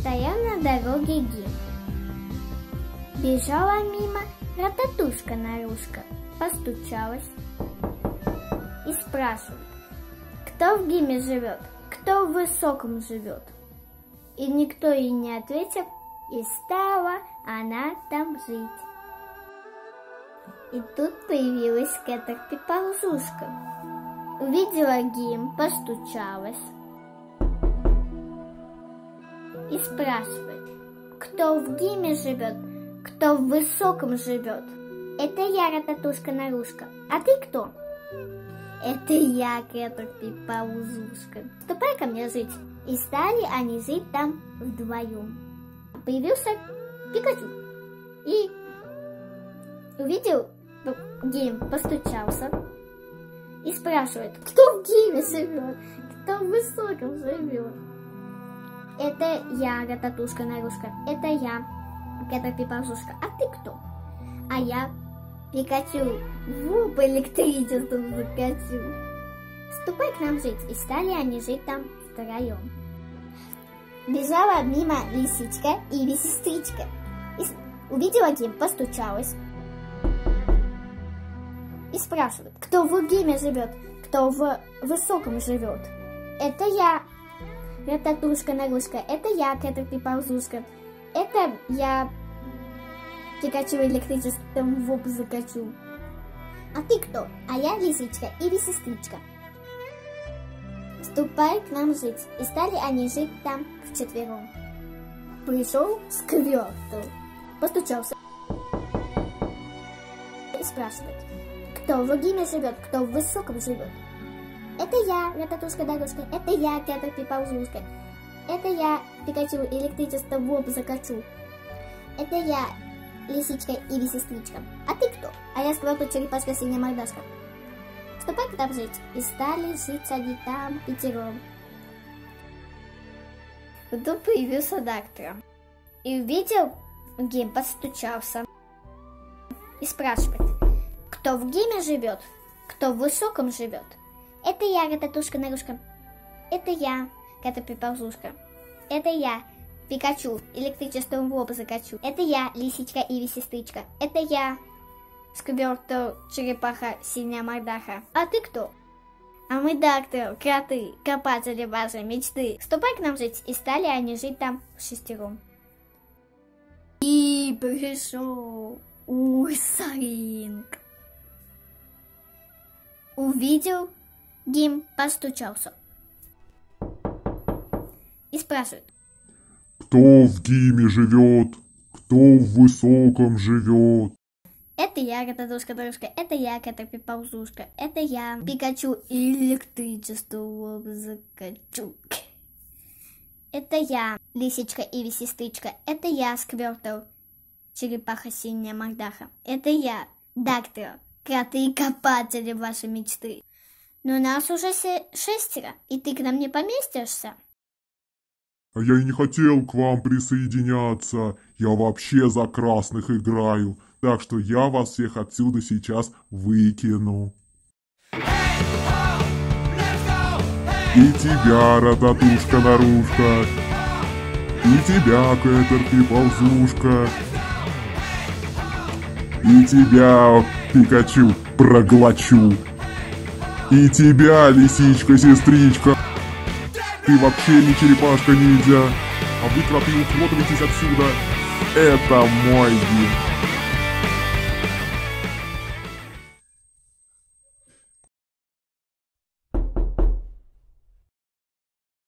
Стоял на дороге Гим. Бежала мимо рататушка-нарушка, постучалась и спрашивает, кто в Гиме живет, кто в Высоком живет. И никто ей не ответил, и стала она там жить. И тут появилась Кэтерпи-ползушка. Увидела Гим, постучалась и спрашивает, кто в Гиме живет, кто в Высоком живет. Это я, рататушка-нарушка. А ты кто? Это я, Кэтерпи-ползушка. Ступай ко мне жить. И стали они жить там вдвоем. Появился Пикачу. И увидел Гим, постучался и спрашивает, кто в Гиме живет, кто в Высоком живет. Это я, рататушка-нарушка. Это я, Кэтерпи-ползушка. А ты кто? А я Пикачу. В электричество закачу. Ступай к нам жить. И стали они жить там втроем. Бежала мимо лисичка и сестричка. И увидела Гим, постучалась и спрашивает, кто в Гиме живет, кто в Высоком живет. Это я, рататушка-нарушка. Это я, Кэтерпи-ползушка. Это я Пикачу электричеством в об закачу. А ты кто? А я лисичка и сестричка. Ступай к нам жить. И стали они жить там вчетвером. Пришел Сквёртл, постучался и спрашивает, кто в Гиме живет, кто в Высоком живет. Это я, рататушка-нарушка. Это я, Кэтерпи-ползушка. Это я, Пикачу электричество в об закачу. Это я, лисичка и сестричка. А ты кто? А я Сквёртл, черепашка, синяя мордашка. Ступай к нам жить. И стали жить они там пятером. Тут появился доктор. И увидел Гим, постучался и спрашивает, кто в Гиме живет, кто в Высоком живет. Это я, рататушка-нарушка. Это я, Кэтерпи-ползушка. Это я, Пикачу, электричеством в об закачу. Это я, лисичка и сестричка. Это я, Сквёртл, черепаха, синяя мордаха. А ты кто? А мы, доктор, кроты, копатели вашей мечты. Ступай к нам жить. И стали они жить там шестером. И пришел Урсаринг. Увидел Гим, постучался и спрашивает, кто в Гиме живет, кто в Высоком живет. Это я, рататушка-нарушка. Это я, Кэтерпи-ползушка. Это я, Пикачу электричество в об закачу. Это я, лисичка и сестричка. Это я, Сквёртл, черепаха, синяя мордаха. Это я, доктор, кроты и копатели вашей мечты. Но нас уже шестеро, и ты к нам не поместишься. А я и не хотел к вам присоединяться. Я вообще за красных играю. Так что я вас всех отсюда сейчас выкину. И тебя, рататушка-нарушка. И тебя, Кэтерпи-ползушка. И тебя, Пикачу, проглочу. И тебя, лисичка-сестричка. Ты вообще не черепашка-ниндзя. А вы, кроты, уходите отсюда. Это мой Гим.